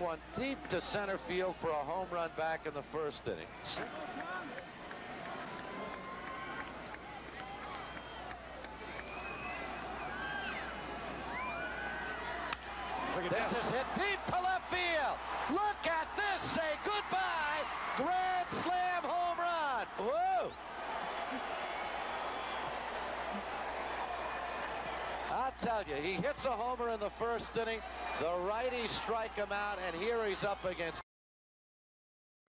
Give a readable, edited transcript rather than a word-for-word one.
One deep to center field for a home run back in the first inning. This is hit deep to left field. Look at this. Say goodbye. Grand slam home run. Whoa. I'll tell you, he hits a homer in the first inning. The righties strike him out, and here he's up against